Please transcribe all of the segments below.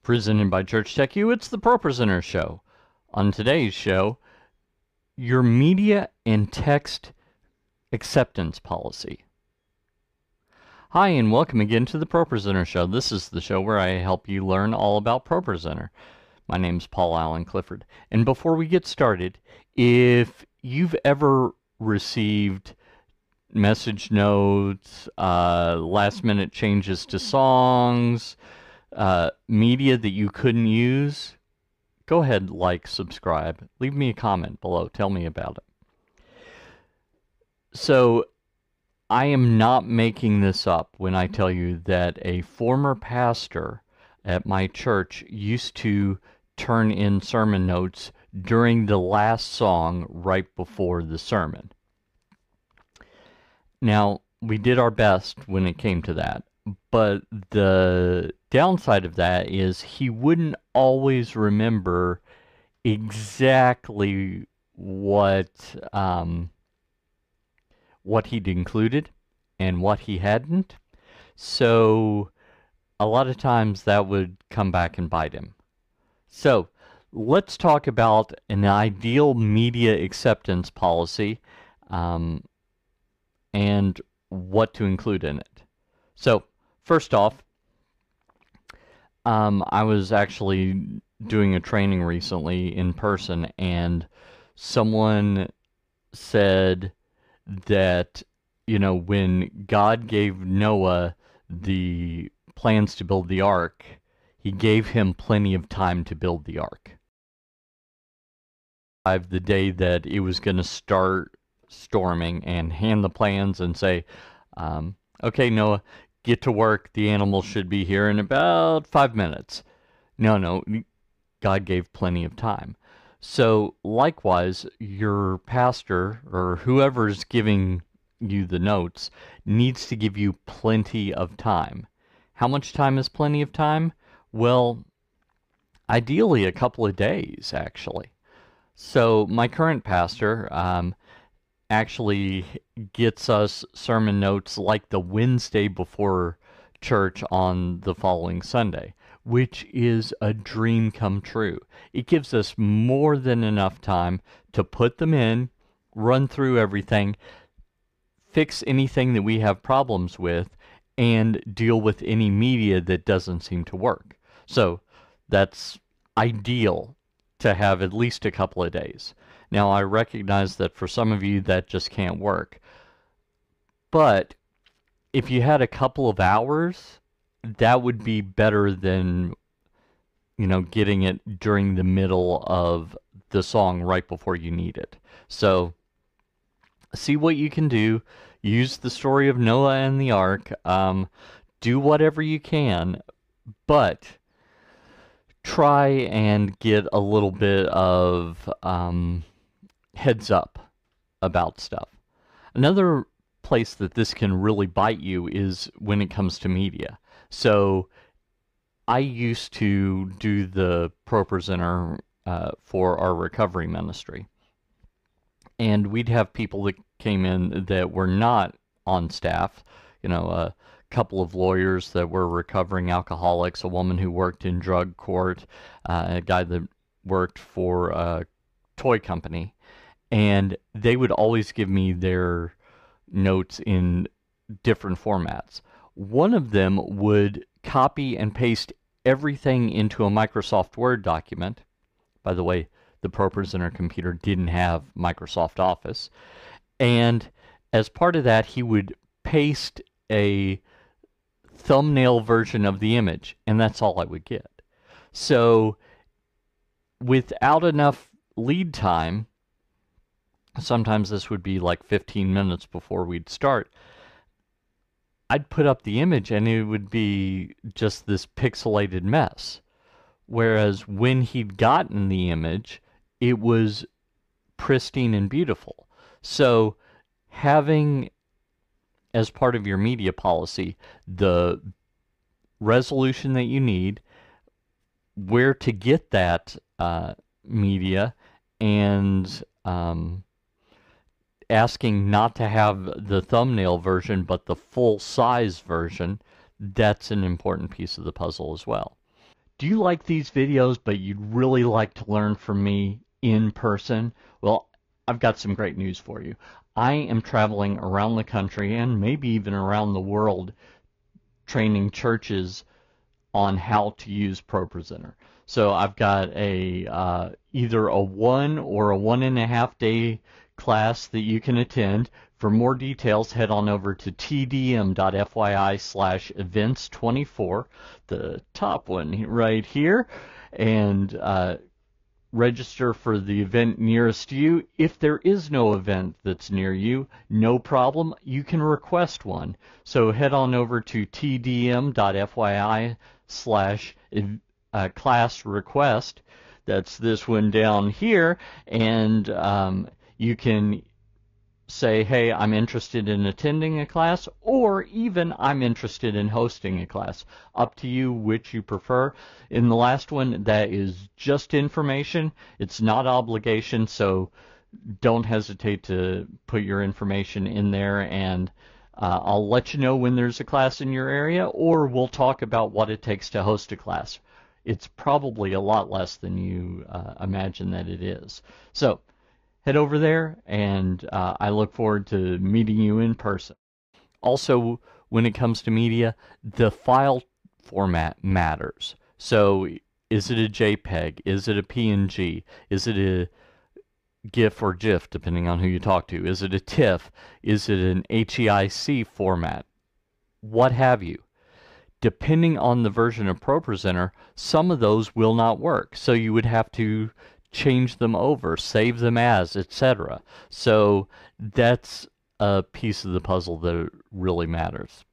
Presented by Church Tech U, it's the ProPresenter Show. On today's show, your media and text acceptance policy. Hi, and welcome again to the ProPresenter Show. This is the show where I help you learn all about ProPresenter. My name's Paul Allen Clifford. And before we get started, if you've ever received message notes, last-minute changes to songs, media that you couldn't use, go ahead, like, subscribe, leave me a comment below, tell me about it. So I am not making this up when I tell you that a former pastor at my church used to turn in sermon notes during the last song right before the sermon. Now, we did our best when it came to that, but the downside of that is he wouldn't always remember exactly what he'd included and what he hadn't. So a lot of times that would come back and bite him. So let's talk about an ideal media acceptance policy and what to include in it. So first off, I was actually doing a training recently in person, and someone said that, you know, when God gave Noah the plans to build the ark, he gave him plenty of time to build the ark. The day that it was going to start storming, and hand the plans and say, okay, Noah, get to work. The animals should be here in about 5 minutes. No, God gave plenty of time. So likewise, your pastor or whoever's giving you the notes needs to give you plenty of time. How much time is plenty of time? Well, ideally a couple of days, actually. So my current pastor actually gets us sermon notes like the Wednesday before church on the following Sunday, which is a dream come true. It gives us more than enough time to put them in, run through everything, fix anything that we have problems with, and deal with any media that doesn't seem to work. So that's ideal to have at least a couple of days. Now, I recognize that for some of you that just can't work. But if you had a couple of hours, that would be better than, you know, getting it during the middle of the song right before you need it. So see what you can do. Use the story of Noah and the ark. Do whatever you can, but try and get a little bit of heads up about stuff. Another place that this can really bite you is when it comes to media. So I used to do the ProPresenter for our recovery ministry, and we'd have people that came in that were not on staff, you know, a couple of lawyers that were recovering alcoholics, a woman who worked in drug court, a guy that worked for a toy company, and they would always give me their notes in different formats. One of them would copy and paste everything into a Microsoft Word document. By the way, the ProPresenter computer didn't have Microsoft Office. And as part of that, he would paste a thumbnail version of the image, and that's all I would get. So without enough lead time, sometimes this would be like 15 minutes before we'd start, I'd put up the image and it would be just this pixelated mess. Whereas when he'd gotten the image, it was pristine and beautiful. So having, as part of your media policy, the resolution that you need, where to get that media, and asking not to have the thumbnail version but the full size version, that's an important piece of the puzzle as well. Do you like these videos, but you'd really like to learn from me in person? Well, I've got some great news for you. I am traveling around the country and maybe even around the world training churches on how to use ProPresenter. So I've got a either a 1 or a 1.5 day class that you can attend. For more details, head on over to TDM.fyi/events24, the top one right here, and register for the event nearest you. If there is no event that's near you, no problem. You can request one. So head on over to tdm.fyi/class request. That's this one down here. And you can say, hey, I'm interested in attending a class, or even I'm interested in hosting a class. Up to you which you prefer. In the last one, that is just information. It's not obligation, so don't hesitate to put your information in there, and I'll let you know when there's a class in your area, or we'll talk about what it takes to host a class. It's probably a lot less than you imagine that it is. So head over there, and I look forward to meeting you in person. Also, when it comes to media, the file format matters. So is it a JPEG? Is it a PNG? Is it a GIF or GIF, depending on who you talk to? Is it a TIFF? Is it an HEIC format? What have you? Depending on the version of ProPresenter, some of those will not work. So you would have to change them over, save them as, etc. So that's a piece of the puzzle that really matters.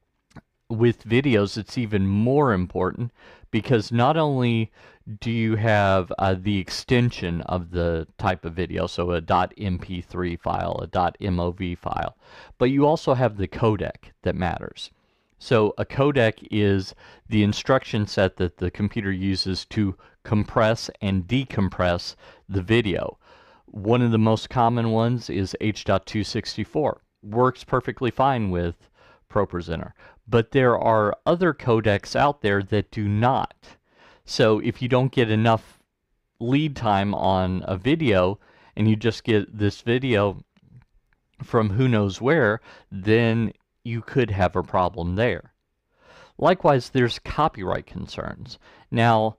With videos, it's even more important because not only do you have the extension of the type of video, so a .mp3 file, a .mov file, but you also have the codec that matters. So a codec is the instruction set that the computer uses to compress and decompress the video. One of the most common ones is H.264. Works perfectly fine with ProPresenter. But there are other codecs out there that do not. So if you don't get enough lead time on a video and you just get this video from who knows where, then you could have a problem there. Likewise, there's copyright concerns. Now,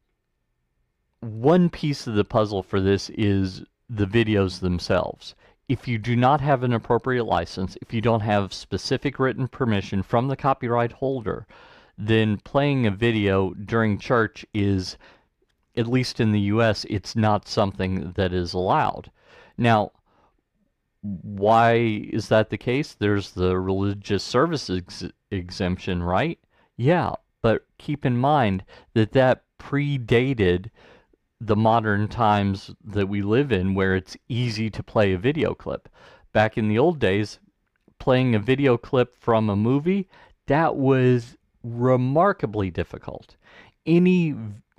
one piece of the puzzle for this is the videos themselves. If you do not have an appropriate license, if you don't have specific written permission from the copyright holder, then playing a video during church is, at least in the US, it's not something that is allowed. Now, why is that the case? There's the religious services exemption, right? Yeah, but keep in mind that that predated the modern times that we live in, where it's easy to play a video clip. Back in the old days, playing a video clip from a movie, that was remarkably difficult. Any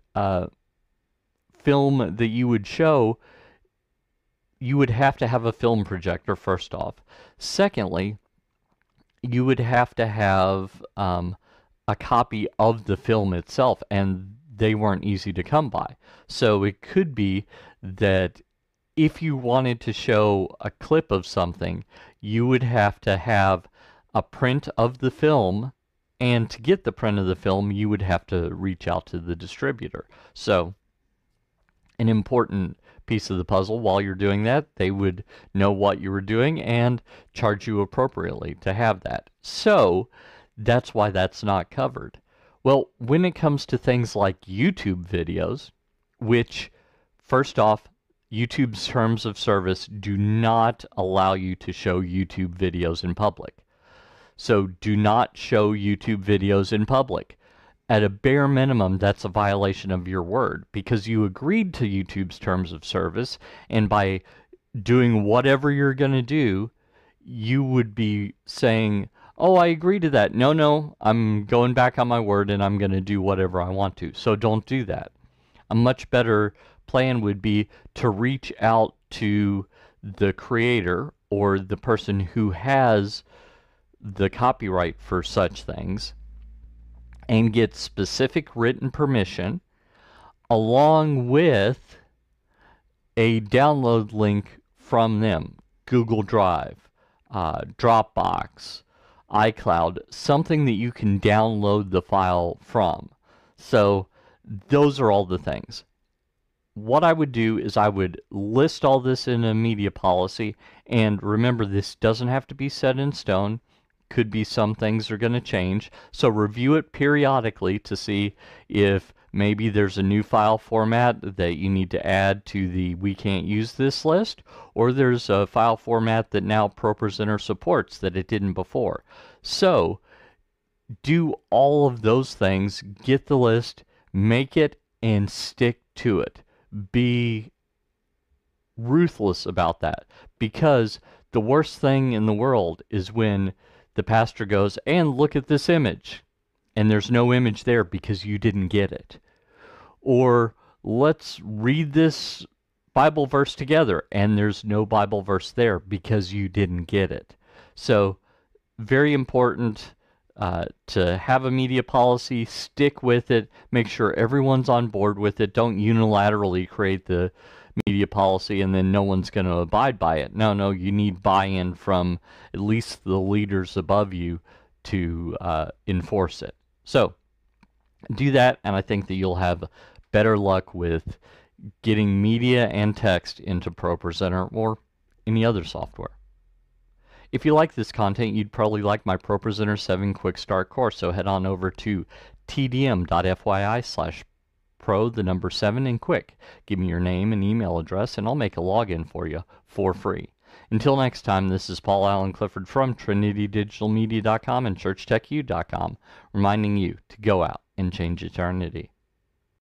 film that you would show, you would have to have a film projector, first off. Secondly, you would have to have a copy of the film itself, and they weren't easy to come by. So it could be that if you wanted to show a clip of something, you would have to have a print of the film, and to get the print of the film, you would have to reach out to the distributor. So an important piece of the puzzle. While you're doing that, they would know what you were doing and charge you appropriately to have that. So that's why that's not covered. Well, when it comes to things like YouTube videos, which, first off, YouTube's terms of service do not allow you to show YouTube videos in public. So do not show YouTube videos in public. At a bare minimum, that's a violation of your word, because you agreed to YouTube's terms of service, and by doing whatever you're going to do, you would be saying, oh, I agree to that. No, I'm going back on my word and I'm going to do whatever I want to. So don't do that. A much better plan would be to reach out to the creator or the person who has the copyright for such things and get specific written permission along with a download link from them. Google Drive, Dropbox, iCloud, something that you can download the file from. So those are all the things. What I would do is I would list all this in a media policy, and remember, this doesn't have to be set in stone. Could be some things are going to change, so review it periodically to see if maybe there's a new file format that you need to add to the we can't use this list, or there's a file format that now ProPresenter supports that it didn't before. So do all of those things, get the list, make it, and stick to it. Be ruthless about that, because the worst thing in the world is when the pastor goes, and look at this image, and there's no image there because you didn't get it. Or let's read this Bible verse together, and there's no Bible verse there because you didn't get it. So very important to have a media policy, stick with it, make sure everyone's on board with it. Don't unilaterally create the media policy and then no one's going to abide by it. No, you need buy-in from at least the leaders above you to enforce it. So do that, and I think that you'll have better luck with getting media and text into ProPresenter or any other software. If you like this content, you'd probably like my ProPresenter 7 Quick Start course, so head on over to TDM.fyi/pro7 and quick. Give me your name and email address, and I'll make a login for you for free. Until next time, this is Paul Allen Clifford from TrinityDigitalMedia.com and ChurchTechU.com, reminding you to go out and change eternity.